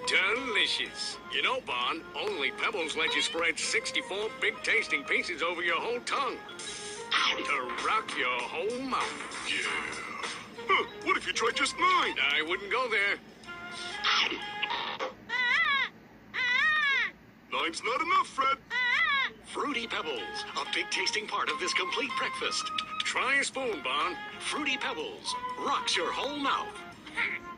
Delicious. You know, Bon, only Pebbles let you spread 64 big tasting pieces over your whole tongue. To rock your whole mouth. Yeah. Huh, what if you tried just 9? I wouldn't go there. 9's not enough, Fred. Fruity Pebbles, a big tasting part of this complete breakfast. Try a spoon, Bon. Fruity Pebbles rocks your whole mouth.